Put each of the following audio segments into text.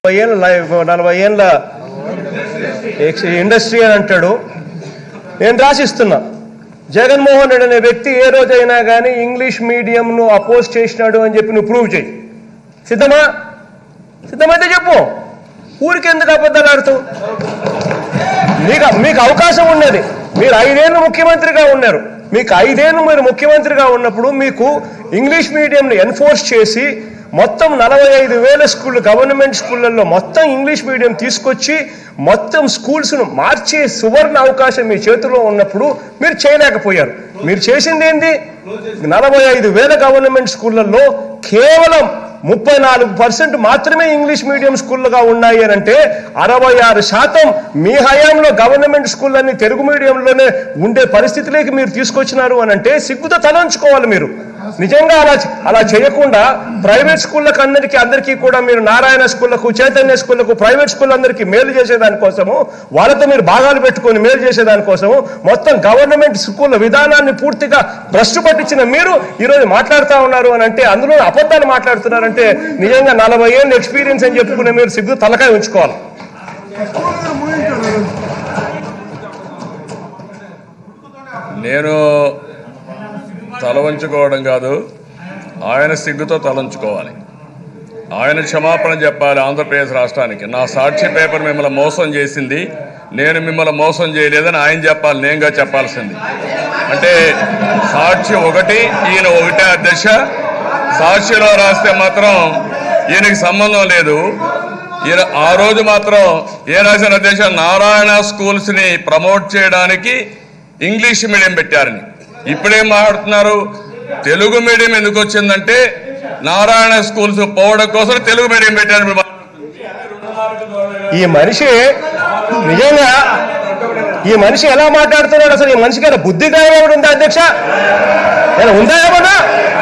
40 ఏళ్ళ ఇండస్ట్రీ అని అంటాడు. నేను రాసిస్తున్నా, జగన్మోహన్ రెడ్డి అనే వ్యక్తి ఏ రోజైనా కానీ ఇంగ్లీష్ మీడియంను అపోజ్ చేసినాడు అని చెప్పి నువ్వు ప్రూవ్ చేయి. సిద్ధమా? సిద్ధమైతే చెప్పు. ఊరికి ఎందుకు అబద్ధాలు ఆడుతావు? మీకు అవకాశం ఉన్నది. మీరు 5 ఏళ్ళు ముఖ్యమంత్రిగా ఉన్నారు. మీకు 5 ఏళ్ళు మీరు ముఖ్యమంత్రిగా ఉన్నప్పుడు మీకు ఇంగ్లీష్ మీడియంను ఎన్ఫోర్స్ చేసి మొత్తం 45,000 స్కూళ్ళు, గవర్నమెంట్ స్కూళ్ళల్లో మొత్తం ఇంగ్లీష్ మీడియం తీసుకొచ్చి మొత్తం స్కూల్స్ను మార్చే సువర్ణ అవకాశం మీ చేతిలో ఉన్నప్పుడు మీరు చేయలేకపోయారు. మీరు చేసింది ఏంటి? 45,000 గవర్నమెంట్ స్కూళ్ళల్లో కేవలం 34% మాత్రమే ఇంగ్లీష్ మీడియం స్కూళ్ళుగా ఉన్నాయి అని అంటే 66% మీ హయాంలో గవర్నమెంట్ స్కూళ్ళన్నీ తెలుగు మీడియంలోనే ఉండే పరిస్థితిలోకి మీరు తీసుకొచ్చినారు అని అంటే సిగ్గుతో తలంచుకోవాలి మీరు. నిజంగా అలా చేయకుండా ప్రైవేట్ స్కూళ్ళకు అందరికీ కూడా మీరు నారాయణ స్కూళ్లకు, చైతన్య స్కూళ్లకు, ప్రైవేట్ స్కూల్ అందరికీ మేలు చేసేదానికోసము, వాళ్ళతో మీరు భాగాలు పెట్టుకొని మేలు చేసేదానికోసము మొత్తం గవర్నమెంట్ స్కూళ్ళ విధానాన్ని పూర్తిగా భ్రష్టు పట్టించిన మీరు ఈరోజు మాట్లాడుతూ ఉన్నారు అని అంటే, అందులో అబద్ధాలు మాట్లాడుతున్నారంటే నిజంగా 40 ఏళ్ళ ఎక్స్పీరియన్స్ అని చెప్పుకునే మీరు సిగ్గు తలకాయ ఉంచుకోవాలి. నేను తల వంచుకోవడం కాదు, ఆయన సిగ్గుతో తలంచుకోవాలి. ఆయన క్షమాపణ చెప్పాలి ఆంధ్రప్రదేశ్ రాష్ట్రానికి. నా సాక్షి పేపర్ మిమ్మల్ని మోసం చేసింది, నేను మిమ్మల్ని మోసం చేయలేదని ఆయన చెప్పాలి, నేనుగా చెప్పాల్సింది. అంటే సాక్షి ఒకటి, ఈయన ఒకటే అధ్యక్ష. సాక్షిలో రాస్తే మాత్రం ఈయనకి సంబంధం లేదు. ఈయన ఆ రోజు మాత్రం ఏ రాసిన అధ్యక్ష, నారాయణ స్కూల్స్ని ప్రమోట్ చేయడానికి ఇంగ్లీష్ మీడియం పెట్టారని. ఇప్పుడేం మాట్లాడుతున్నారు? తెలుగు మీడియం ఎందుకు వచ్చిందంటే నారాయణ స్కూల్స్ పోవడం కోసం తెలుగు మీడియం పెట్టారు. ఈ మనిషి నిజంగా ఈ మనిషి ఎలా మాట్లాడుతున్నాడు? అసలు ఈ మనిషికి బుద్ధిగా ఏమైనా ఉందా అధ్యక్ష? ఉందా ఏమన్నా?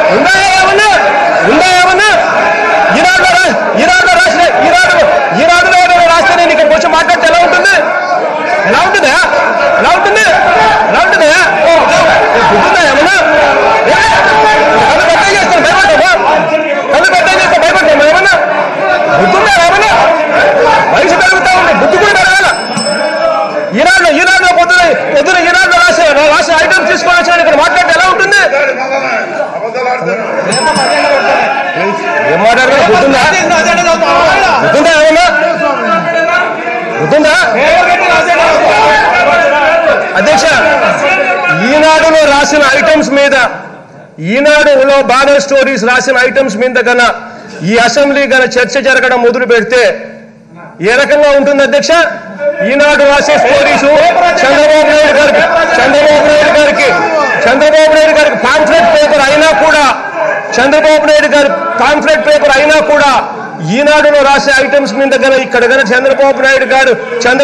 ఈనాడులో రాస్తే నేను ఇక్కడ వచ్చి మాట్లాడితే ఎలా ఉంటుంది? బుద్ధిందా ఏమన్నా? భయపడతామా? బుద్ధుందా ఏమన్నా? వయసు పెరుగుతా ఉంది, బుద్ధి కూడా పెరగాల. ఈనాడులో పొద్దున ఈనాడులో రాసే ఐటమ్ తీసుకొని వచ్చిన ఇక్కడ మాట్లాడితే ఎలా ఉంటుంది? ఏం మాట్లాడగల? బుద్ధుందా ఏమన్నా? బుద్ధుందా అధ్యక్ష? ఈనాడులో రాసిన ఐటమ్స్ మీద, ఈనాడులో బ్యానర్ స్టోరీస్ రాసిన ఐటమ్స్ మీద గన ఈ అసెంబ్లీ గన చర్చ జరగడం మొదలు పెడితే ఏ రకంగా ఉంటుంది అధ్యక్ష? ఈనాడు రాసే స్టోరీస్ చంద్రబాబు నాయుడు గారికి పాంఫ్లెట్ పేపర్ అయినా కూడా, చంద్రబాబు నాయుడు గారి పాంఫ్లెట్ పేపర్ అయినా కూడా ఈనాడులో రాసే ఐటమ్స్ మీద గన ఇక్కడ గన చంద్రబాబు నాయుడు గారు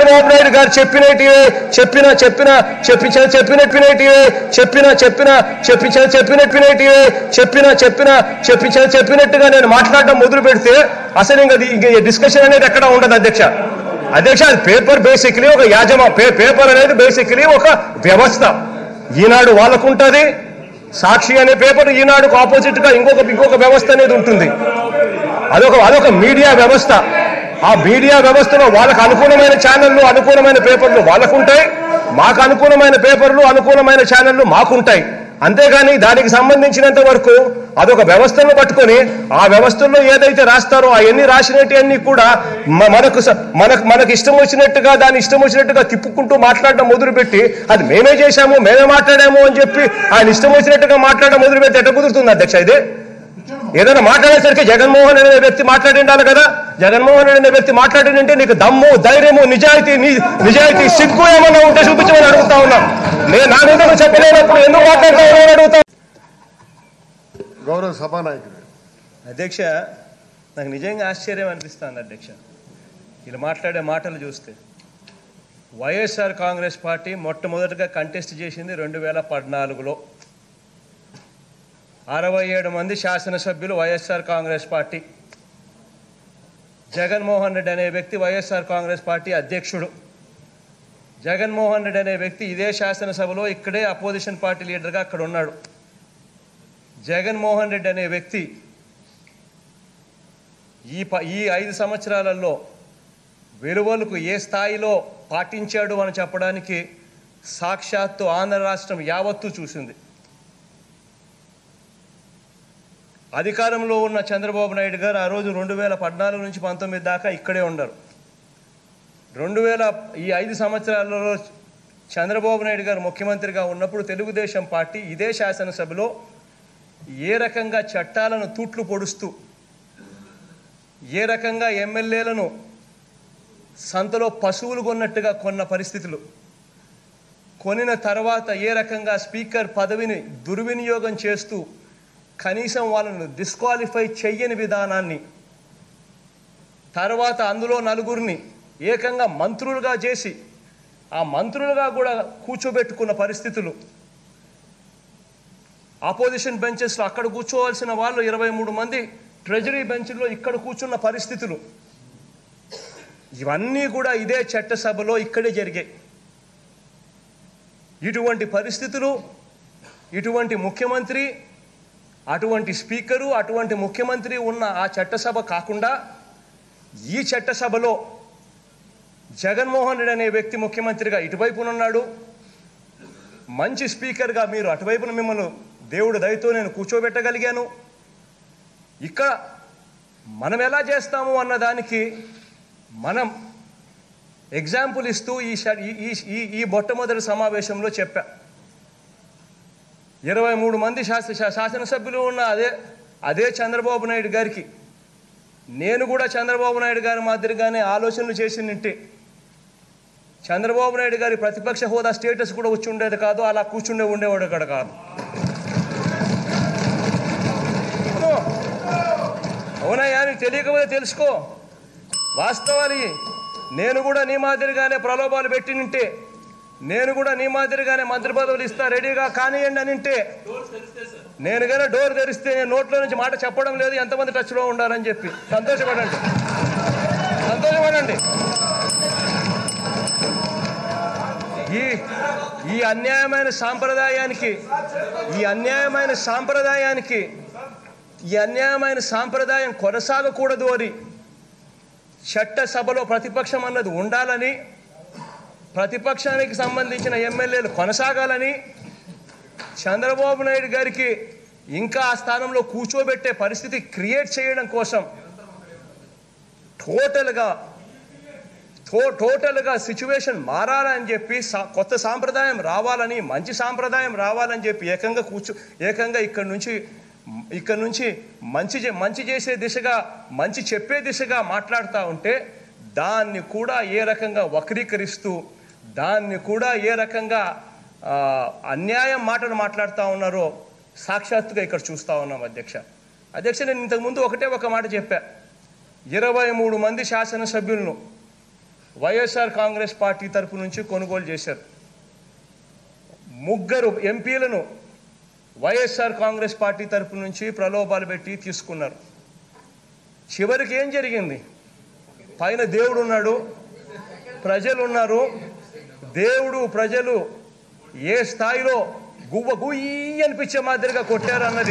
చెప్పినట్టుగా నేను మాట్లాడడం మొదలు పెడితే అసలు ఇంకా డిస్కషన్ అనేది ఎక్కడ ఉండదు అధ్యక్ష. అది పేపర్ బేసిక్లీ ఒక పేపర్ అనేది బేసిక్లీ ఒక వ్యవస్థ. ఈనాడు వాళ్ళకుంటుంది, సాక్షి అనే పేపర్ ఈనాడుకు ఆపోజిట్ గా ఇంకొక వ్యవస్థ అనేది ఉంటుంది. అదొక మీడియా వ్యవస్థ. ఆ మీడియా వ్యవస్థలో వాళ్ళకు అనుకూలమైన ఛానళ్లు, అనుకూలమైన పేపర్లు వాళ్ళకుంటాయి, మాకు అనుకూలమైన పేపర్లు, అనుకూలమైన ఛానళ్లు మాకుంటాయి. అంతేగాని దానికి సంబంధించినంత వరకు అదొక వ్యవస్థను పట్టుకొని ఆ వ్యవస్థల్లో ఏదైతే రాస్తారో అవన్నీ రాసినవన్నీ కూడా మనకు ఇష్టం వచ్చినట్టుగా దాన్ని ఇష్టం వచ్చినట్టుగా తిప్పుకుంటూ మాట్లాడడం మొదలుపెట్టి అది మేమే చేశాము, మేమే మాట్లాడాము అని చెప్పి ఆయన ఇష్టం వచ్చినట్టుగా మాట్లాడడం మొదలుపెట్టి ఎట్లా కుదురుతుంది అధ్యక్ష? ఇదే ఏదైనా మాట్లాడేసరికి జగన్మోహన్ అనే వ్యక్తి మాట్లాడి ఉండాలి కదా. జగన్మోహన్ అనే వ్యక్తి మాట్లాడినంటే నీకు దమ్ము, ధైర్యము, నిజాయితీ, సిగ్గు ఏమన్నా ఉంటే చూపించమని అడుగుతా ఉన్నాం. నేను నా మీద చెప్పలేనప్పుడు ఎందుకు మాట్లాడతామని అడుగుతా. గౌరవ సభానాయకుడు అధ్యక్ష, నాకు నిజంగా ఆశ్చర్యం అనిపిస్తుంది అధ్యక్ష వీళ్ళు మాట్లాడే మాటలు చూస్తే. వైఎస్ఆర్ కాంగ్రెస్ పార్టీ మొట్టమొదటిగా కంటెస్ట్ చేసింది 2014లో. 67 మంది శాసనసభ్యులు వైఎస్ఆర్ కాంగ్రెస్ పార్టీ. జగన్మోహన్ రెడ్డి అనే వ్యక్తి వైఎస్ఆర్ కాంగ్రెస్ పార్టీ అధ్యక్షుడు. జగన్మోహన్ రెడ్డి అనే వ్యక్తి ఇదే శాసనసభలో ఇక్కడే అపోజిషన్ పార్టీ లీడర్గా అక్కడ ఉన్నాడు. జగన్మోహన్ రెడ్డి అనే వ్యక్తి ఈ 5 సంవత్సరాలలో విలువలకు ఏ స్థాయిలో పాటించాడు అని చెప్పడానికి సాక్షాత్తు ఆంధ్ర రాష్ట్రం యావత్తు చూసింది. అధికారంలో ఉన్న చంద్రబాబు నాయుడు గారు ఆ రోజు 2014 నుంచి 19 దాకా ఇక్కడే ఉన్నారు. ఈ 5 సంవత్సరాలలో చంద్రబాబు నాయుడు గారు ముఖ్యమంత్రిగా ఉన్నప్పుడు తెలుగుదేశం పార్టీ ఇదే శాసనసభలో ఏ రకంగా చట్టాలను తూట్లు పొడుస్తూ, ఏ రకంగా ఎమ్మెల్యేలను సంతలో పశువులు కొన్నట్టుగా కొన్న పరిస్థితులు, కొనిన తర్వాత ఏ రకంగా స్పీకర్ పదవిని దుర్వినియోగం చేస్తూ కనీసం వాళ్ళను డిస్క్వాలిఫై చెయ్యని విధానాన్ని, తర్వాత అందులో 4గురిని ఏకంగా మంత్రులుగా చేసి ఆ మంత్రులుగా కూడా కూర్చోబెట్టుకున్న పరిస్థితులు, ఆపోజిషన్ బెంచెస్లో అక్కడ కూర్చోవలసిన వాళ్ళు 23 మంది ట్రెజరీ బెంచ్లో ఇక్కడ కూర్చున్న పరిస్థితులు, ఇవన్నీ కూడా ఇదే చట్టసభలో ఇక్కడే జరిగాయి. ఇటువంటి పరిస్థితులు, ఇటువంటి ముఖ్యమంత్రి, అటువంటి స్పీకరు, అటువంటి ముఖ్యమంత్రి ఉన్న ఆ చట్టసభ కాకుండా ఈ చట్టసభలో జగన్మోహన్ రెడ్డి అనే వ్యక్తి ముఖ్యమంత్రిగా ఇటువైపున ఉన్నాడు, మంచి స్పీకర్గా మీరు అటువైపున మిమ్మల్ని దేవుడు దయతో నేను కూర్చోబెట్టగలిగాను. ఇక్కడ మనం ఎలా చేస్తాము అన్నదానికి మనం ఎగ్జాంపుల్ ఇస్తూ ఈ మొట్టమొదటి సమావేశంలో చెప్పా. 23 మంది శాసనసభ్యులు ఉన్న అదే చంద్రబాబు నాయుడు గారికి నేను కూడా చంద్రబాబు నాయుడు గారి మాదిరిగానే ఆలోచనలు చేసినట్టే చంద్రబాబు నాయుడు గారి ప్రతిపక్ష హోదా స్టేటస్ కూడా వచ్చి ఉండేది కాదు, అలా ఉండేవాడు కూడా కాదు. అవునయ్యా, నీకు తెలియకపోతే తెలుసుకో వాస్తవాలు. నేను కూడా నీ మాదిరిగానే ప్రలోభాలు పెట్టినింటే, నేను కూడా నీ మాదిరిగానే మంత్రి పదవులు ఇస్తా రెడీగా కానియండి అని అంటే, నేను కానీ డోర్ తెరిస్తే నేను నోట్లో నుంచి మాట చెప్పడం లేదు, ఎంతమంది టచ్లో ఉండాలని చెప్పి సంతోషపడండి. ఈ అన్యాయమైన సాంప్రదాయం కొనసాగకూడదు అని చట్టసభలో ప్రతిపక్షం అన్నది ఉండాలని, ప్రతిపక్షానికి సంబంధించిన ఎమ్మెల్యేలు కొనసాగాలని, చంద్రబాబు నాయుడు గారికి ఇంకా ఆ స్థానంలో కూర్చోబెట్టే పరిస్థితి క్రియేట్ చేయడం కోసం టోటల్గా సిచ్యువేషన్ మారాలని చెప్పి, కొత్త సాంప్రదాయం రావాలని, మంచి సాంప్రదాయం రావాలని చెప్పి ఏకంగా ఇక్కడ నుంచి మంచి చేసే దిశగా, మంచి చెప్పే దిశగా మాట్లాడుతూ ఉంటే దాన్ని కూడా ఏ రకంగా వక్రీకరిస్తూ, దాన్ని కూడా ఏ రకంగా అన్యాయం మాటలు మాట్లాడుతూ ఉన్నారో సాక్షాత్తుగా ఇక్కడ చూస్తూ ఉన్నాం. అధ్యక్ష నేను ఇంతకుముందు ఒక మాట చెప్పా. 23 మంది శాసనసభ్యులను వైఎస్ఆర్ కాంగ్రెస్ పార్టీ తరపు నుంచి కొనుగోలు చేశారు. 3 ఎంపీలను వైఎస్ఆర్ కాంగ్రెస్ పార్టీ తరపు నుంచి ప్రలోభాలు పెట్టి తీసుకున్నారు. చివరికి ఏం జరిగింది? పైన దేవుడు ఉన్నాడు, ప్రజలు ఉన్నారు. దేవుడు ప్రజలు ఏ స్థాయిలో గుయ్యి అనిపించే మాదిరిగా కొట్టారు అన్నది,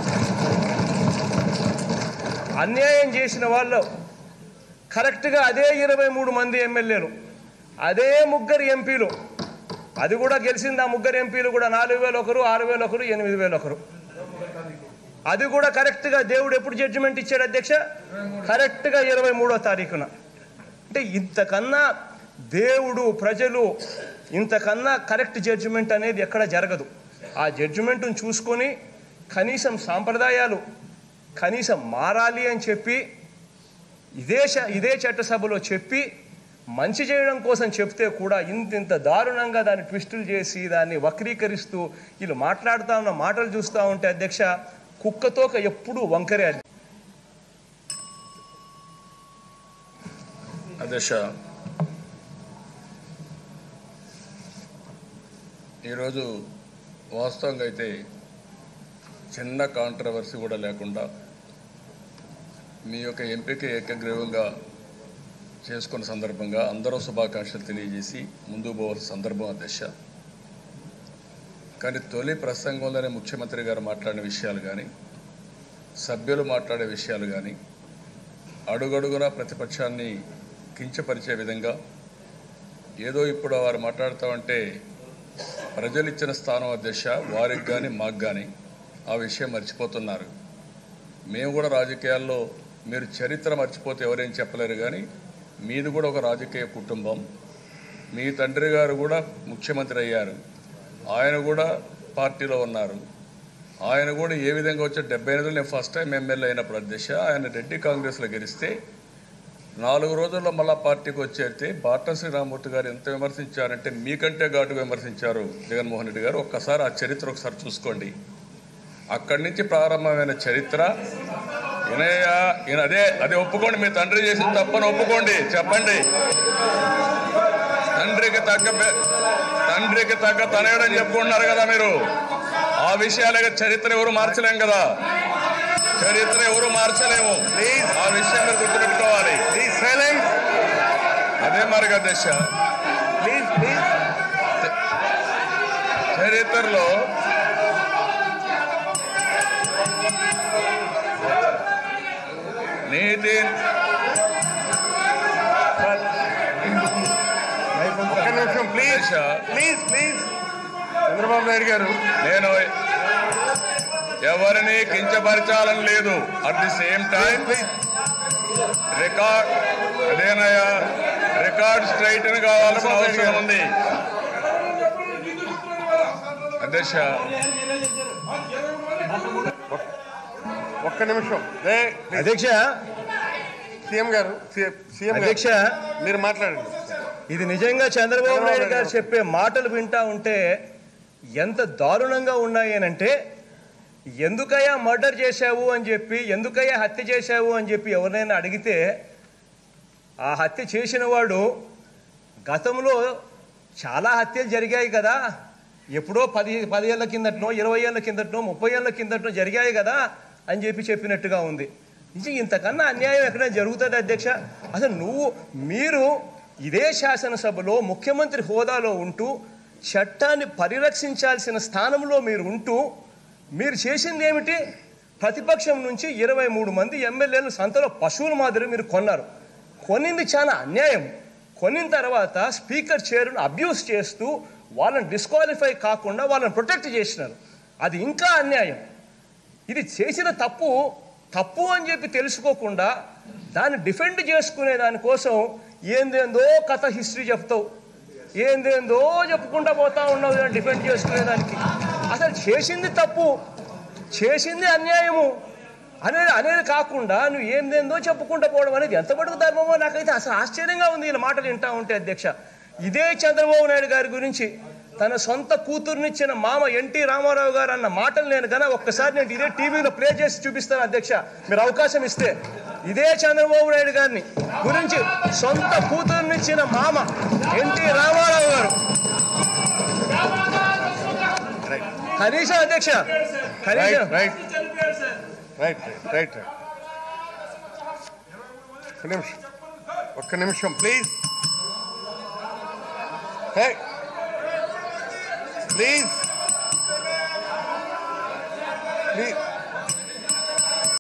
అన్యాయం చేసిన వాళ్ళు కరెక్ట్గా అదే 23 మంది ఎమ్మెల్యేలు, అదే 3 ఎంపీలు, అది కూడా గెలిచింది. ఆ 3 ఎంపీలు కూడా 4,000 ఒకరు, 6,000 ఒకరు, 8,000 ఒకరు. అది కూడా కరెక్ట్గా దేవుడు ఎప్పుడు జడ్జిమెంట్ ఇచ్చాడు అధ్యక్ష? కరెక్ట్గా 23వ తారీఖున. అంటే ఇంతకన్నా దేవుడు ప్రజలు ఇంతకన్నా కరెక్ట్ జడ్జిమెంట్ అనేది ఎక్కడ జరగదు. ఆ జడ్జిమెంట్ను చూసుకొని కనీసం సాంప్రదాయాలు కనీసం మారాలి అని చెప్పి ఇదే చట్టసభలో చెప్పి మంచి చేయడం కోసం చెప్తే కూడా ఇంత దారుణంగా దాన్ని ట్విస్టులు చేసి దాన్ని వక్రీకరిస్తూ వీళ్ళు మాట్లాడుతూ ఉన్న మాటలు చూస్తూ ఉంటే అధ్యక్ష కుక్కతోక ఎప్పుడూ వంకరే. అధ్యక్ష, ఈరోజు వాస్తవంగా అయితే చిన్న కాంట్రవర్సీ కూడా లేకుండా మీ యొక్క ఎంపిక ఏకగ్రీవంగా చేసుకున్న సందర్భంగా అందరూ శుభాకాంక్షలు తెలియజేసి ముందుకు పోవాల్సిన సందర్భం అధ్యక్ష. కానీ తొలి ప్రసంగంలోనే ముఖ్యమంత్రి గారు మాట్లాడిన విషయాలు కానీ, సభ్యులు మాట్లాడే విషయాలు కానీ అడుగడుగునా ప్రతిపక్షాన్ని కించపరిచే విధంగా ఏదో ఇప్పుడు వారు మాట్లాడుతూ ఉంటే ప్రజలు ఇచ్చిన స్థానం అధ్యక్ష వారికి కానీ మాకు కానీ ఆ విషయం మర్చిపోతున్నారు. మేము కూడా రాజకీయాల్లో మీరు చరిత్ర మర్చిపోతే ఎవరేం చెప్పలేరు, కానీ మీది కూడా ఒక రాజకీయ కుటుంబం. మీ తండ్రి గారు కూడా ముఖ్యమంత్రి అయ్యారు, ఆయన కూడా పార్టీలో ఉన్నారు. ఆయన కూడా ఏ విధంగా వచ్చే 78లో నేను ఫస్ట్ టైం ఎమ్మెల్యే అయినప్పుడు అధ్యక్ష ఆయన రెడ్డి కాంగ్రెస్లో గెలిస్తే 4 రోజుల్లో మళ్ళా పార్టీకి వచ్చేస్తే బాటా శ్రీరామూర్తి గారు ఎంత విమర్శించారంటే మీకంటే ఘాటుగా విమర్శించారు జగన్మోహన్ రెడ్డి గారు. ఒక్కసారి ఆ చరిత్ర ఒకసారి చూసుకోండి. అక్కడి నుంచి ప్రారంభమైన చరిత్ర అదే ఒప్పుకోండి. మీ తండ్రి చేసిన తప్పని ఒప్పుకోండి, చెప్పండి. తండ్రికి తగ్గ తనయుడని చెప్పుకుంటున్నారు కదా మీరు. ఆ విషయాలుగా చరిత్ర ఎవరు మార్చలేం కదా, చరిత్ర ఎవరు మార్చలేము. ఆ విషయం మీరు గుర్తుపెట్టుకోవాలి. అదే మరి అధ్యక్ష చరిత్రలో నీతి చంద్రబాబు నాయుడు గారు నేను ఎవరిని కించపరచాలని లేదు. At the same time record straighten కావాల్సిన అవసరం ఉంది అధ్యక్ష. ఒక్క నిమిషం అధ్యక్ష. సీఎం గారు అధ్యక్ష మీరు మాట్లాడండి. ఇది నిజంగా చంద్రబాబు నాయుడు గారు చెప్పే మాటలు వింటా ఉంటే ఎంత దారుణంగా ఉన్నాయి అనంటే, ఎందుకయ్యా మర్డర్ చేశావు అని చెప్పి, ఎందుకయ్యా హత్య చేశావు అని చెప్పి ఎవరినైనా అడిగితే ఆ హత్య చేసిన వాడు గతంలో చాలా హత్యలు జరిగాయి కదా, ఎప్పుడో 10 ఏళ్ల కిందటనో 20 ఏళ్ల కిందటనో 30 ఏళ్ల కిందటనో జరిగాయి కదా అని చెప్పినట్టుగా ఉంది. ఇంతకన్నా అన్యాయం ఎక్కడైనా జరుగుతుంది అధ్యక్ష? అసలు మీరు ఇదే శాసనసభలో ముఖ్యమంత్రి హోదాలో ఉంటూ చట్టాన్ని పరిరక్షించాల్సిన స్థానంలో మీరు ఉంటూ మీరు చేసింది ఏమిటి? ప్రతిపక్షం నుంచి 23 మంది ఎమ్మెల్యేలు సంతలో పశువుల మాదిరి మీరు కొన్నారు. కొనింది చాలా అన్యాయం. కొనిన తర్వాత స్పీకర్ చైర్ను అబ్యూస్ చేస్తూ వాళ్ళని డిస్క్వాలిఫై కాకుండా వాళ్ళని ప్రొటెక్ట్ చేసినారు. అది ఇంకా అన్యాయం. ఇది చేసిన తప్పు అని చెప్పి తెలుసుకోకుండా దాన్ని డిఫెండ్ చేసుకునే దానికోసం ఏందేందో కథ హిస్టరీ చెప్తావు, ఏందేందో చెప్పుకుంటా పోతా ఉన్నావు డిఫెండ్ చేసుకునేదానికి. అసలు చేసింది తప్పు, చేసింది అన్యాయము అనేది కాకుండా నువ్వు ఏందేందో చెప్పుకుంటూ పోవడం అనేది ఎంత మటుకు ధర్మమో నాకైతే అసలు ఆశ్చర్యంగా ఉంది ఇలా మాటలు వింటా ఉంటే అధ్యక్ష. ఇదే చంద్రబాబు నాయుడు గారి గురించి తన సొంత కూతురునిచ్చిన మామ ఎన్టీ రామారావు గారు అన్న మాటలు నేను కన్నా ఒక్కసారి నేను ఇదే టీవీలో ప్లే చేసి చూపిస్తాను అధ్యక్ష, మీరు అవకాశం ఇస్తే. ఇదే చంద్రబాబు నాయుడు గారిని గురించి సొంత కూతురునిచ్చిన మామ ఎన్టీ రామారావు గారు కనీసం అధ్యక్ష ఒక్క నిమిషం ప్లీజ్ ప్లీజ్